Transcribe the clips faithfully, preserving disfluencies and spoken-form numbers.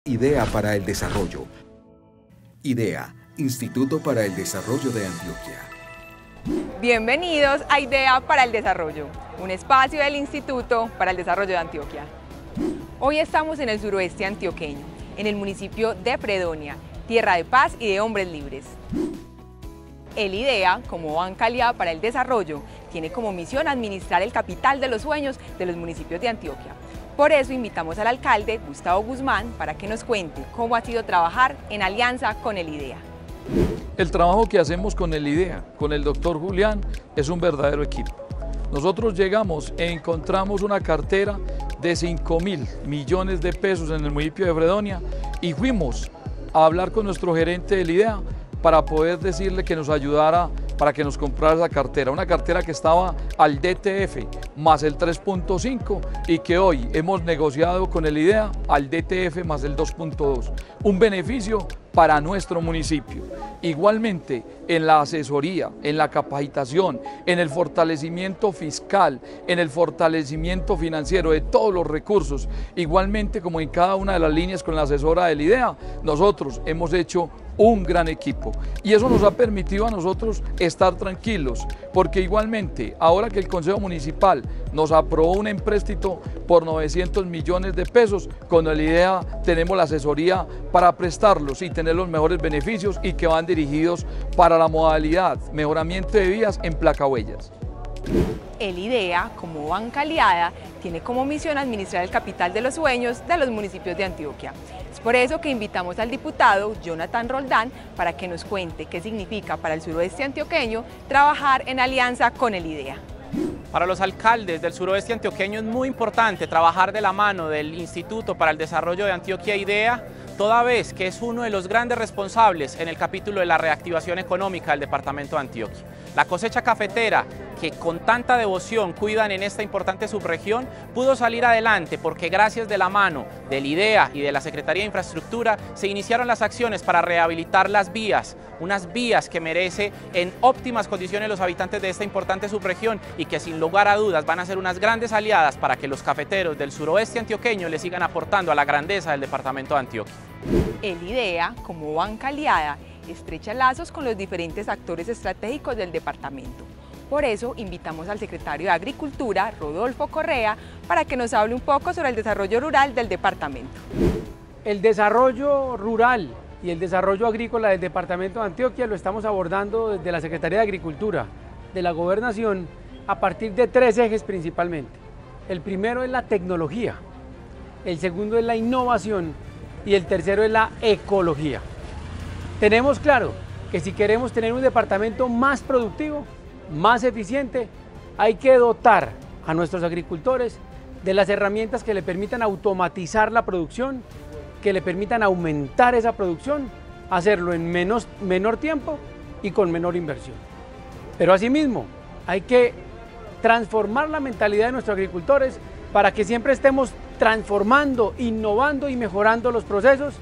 Idea para el Desarrollo. IDEA, Instituto para el Desarrollo de Antioquia. Bienvenidos a Idea para el Desarrollo, un espacio del Instituto para el Desarrollo de Antioquia. Hoy estamos en el suroeste antioqueño, en el municipio de Fredonia, tierra de paz y de hombres libres. El IDEA, como Banca Aliada para el Desarrollo, tiene como misión administrar el capital de los sueños de los municipios de Antioquia. Por eso invitamos al alcalde Gustavo Guzmán para que nos cuente cómo ha sido trabajar en alianza con el IDEA. El trabajo que hacemos con el IDEA, con el doctor Julián, es un verdadero equipo. Nosotros llegamos e encontramos una cartera de cinco mil millones de pesos en el municipio de Fredonia y fuimos a hablar con nuestro gerente del IDEA para poder decirle que nos ayudara para que nos comprara esa cartera, una cartera que estaba al D T F más el tres punto cinco y que hoy hemos negociado con el IDEA al D T F más el dos punto dos, un beneficio para nuestro municipio. Igualmente en la asesoría, en la capacitación, en el fortalecimiento fiscal, en el fortalecimiento financiero de todos los recursos, igualmente como en cada una de las líneas con la asesora del IDEA, nosotros hemos hecho un gran equipo y eso nos ha permitido a nosotros estar tranquilos, porque igualmente ahora que el Consejo Municipal nos aprobó un empréstito por novecientos millones de pesos, con el IDEA tenemos la asesoría para prestarlos y tener los mejores beneficios y que van dirigidos para la modalidad mejoramiento de vías en placahuellas. El IDEA, como banca aliada, tiene como misión administrar el capital de los sueños de los municipios de Antioquia. Es por eso que invitamos al diputado Jonathan Roldán para que nos cuente qué significa para el suroeste antioqueño trabajar en alianza con el IDEA. Para los alcaldes del suroeste antioqueño es muy importante trabajar de la mano del Instituto para el Desarrollo de Antioquia IDEA, toda vez que es uno de los grandes responsables en el capítulo de la reactivación económica del departamento de Antioquia. La cosecha cafetera, que con tanta devoción cuidan en esta importante subregión, pudo salir adelante porque gracias de la mano del IDEA y de la Secretaría de Infraestructura se iniciaron las acciones para rehabilitar las vías, unas vías que merece en óptimas condiciones los habitantes de esta importante subregión y que sin lugar a dudas van a ser unas grandes aliadas para que los cafeteros del suroeste antioqueño le sigan aportando a la grandeza del departamento de Antioquia. El IDEA, como banca aliada, estrecha lazos con los diferentes actores estratégicos del departamento. Por eso invitamos al secretario de Agricultura, Rodolfo Correa, para que nos hable un poco sobre el desarrollo rural del departamento. El desarrollo rural y el desarrollo agrícola del departamento de Antioquia lo estamos abordando desde la Secretaría de Agricultura de la Gobernación a partir de tres ejes principalmente. El primero es la tecnología, el segundo es la innovación y el tercero es la ecología. Tenemos claro que si queremos tener un departamento más productivo, más eficiente, hay que dotar a nuestros agricultores de las herramientas que le permitan automatizar la producción, que le permitan aumentar esa producción, hacerlo en menos, menor tiempo y con menor inversión. Pero asimismo, hay que transformar la mentalidad de nuestros agricultores para que siempre estemos transformando, innovando y mejorando los procesos.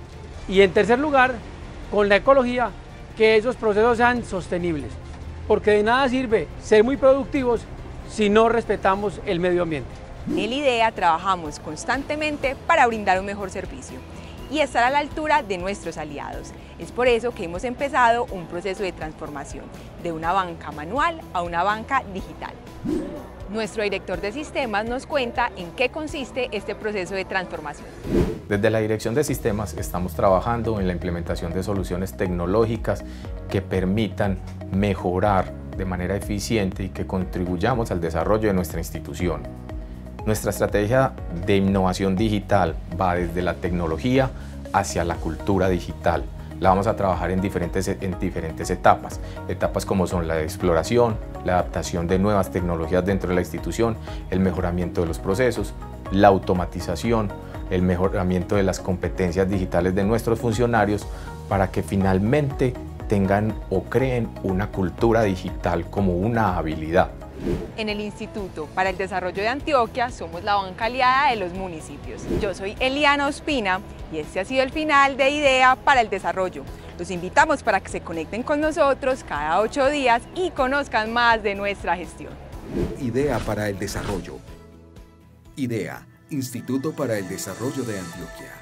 Y en tercer lugar, con la ecología, que esos procesos sean sostenibles. Porque de nada sirve ser muy productivos si no respetamos el medio ambiente. En el IDEA trabajamos constantemente para brindar un mejor servicio y estar a la altura de nuestros aliados. Es por eso que hemos empezado un proceso de transformación de una banca manual a una banca digital. Nuestro director de sistemas nos cuenta en qué consiste este proceso de transformación. Desde la Dirección de Sistemas estamos trabajando en la implementación de soluciones tecnológicas que permitan mejorar de manera eficiente y que contribuyamos al desarrollo de nuestra institución. Nuestra estrategia de innovación digital va desde la tecnología hacia la cultura digital. La vamos a trabajar en diferentes, en diferentes etapas, etapas como son la exploración, la adaptación de nuevas tecnologías dentro de la institución, el mejoramiento de los procesos, la automatización, el mejoramiento de las competencias digitales de nuestros funcionarios para que finalmente tengan o creen una cultura digital como una habilidad. En el Instituto para el Desarrollo de Antioquia somos la banca aliada de los municipios. Yo soy Eliana Ospina y este ha sido el final de IDEA para el Desarrollo. Los invitamos para que se conecten con nosotros cada ocho días y conozcan más de nuestra gestión. IDEA para el Desarrollo. IDEA, Instituto para el Desarrollo de Antioquia.